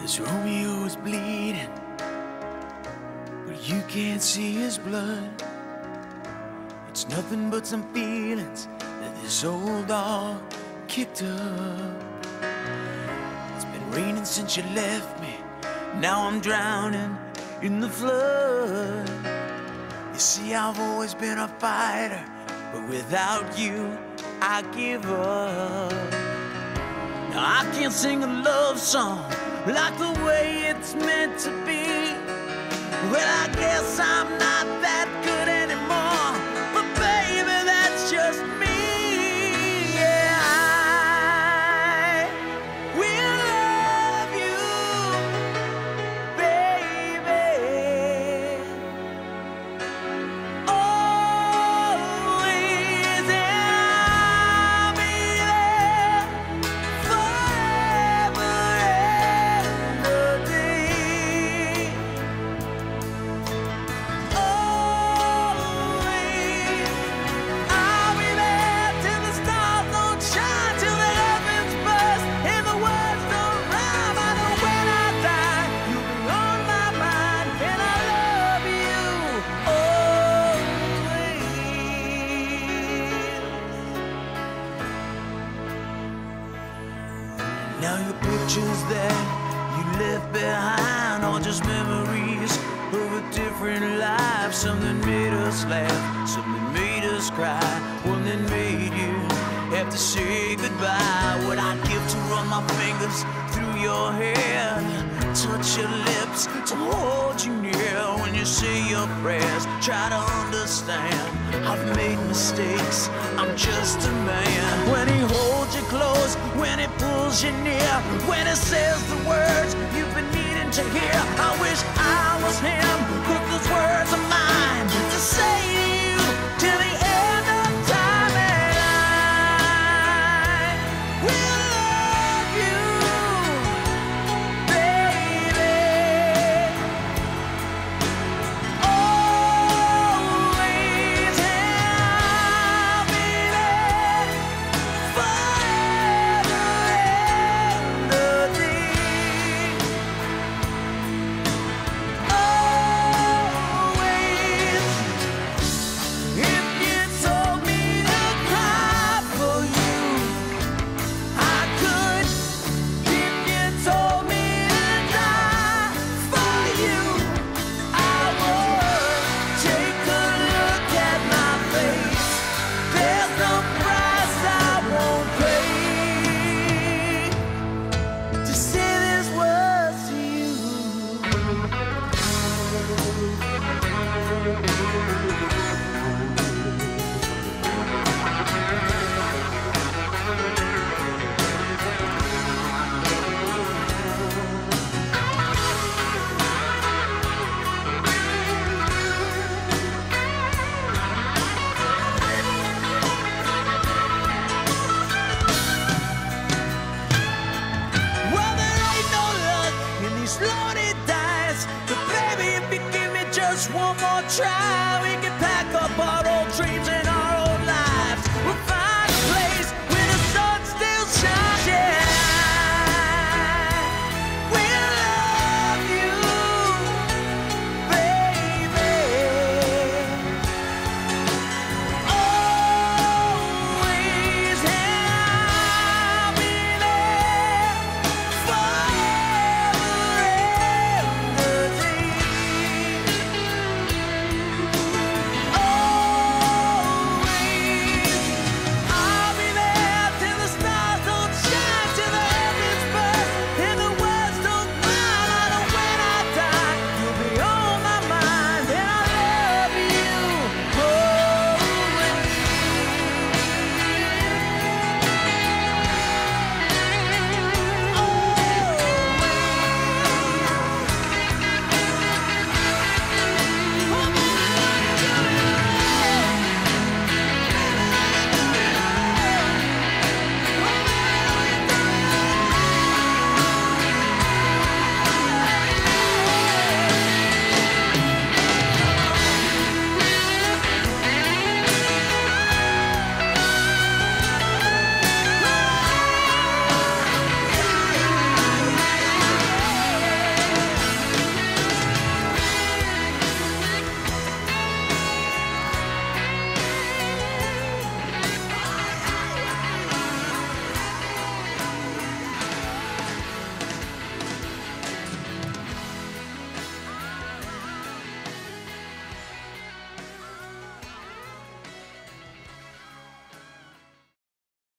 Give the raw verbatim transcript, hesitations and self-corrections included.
This Romeo is bleeding, but you can't see his blood. It's nothing but some feelings that this old dog kicked up. It's been raining since you left me, now I'm drowning in the flood. You see, I've always been a fighter, but without you, I give up. Now I can't sing a love song like the way it's meant to be. Well, I guess I'm not that good anymore, but baby, that's just me. Yeah, I will love you, baby, always, and I'll be there forever and a day. Always, I'll be there till the stars don't shine, till the heavens burst and the words don't rhyme. I know when I die, you'll be on my mind, and I love you always. Now your pictures that you left behind are just memories of a different life. Something made us laugh, something made us cry, one that made you have to say goodbye. What I'd give to run my fingers through your hair, touch your lips, to hold you near when you say your prayers. Try to understand, I've made mistakes, I'm just a man. When he holds you close, when he pulls you near, when he says the words you've been needing to hear, I wish I was him.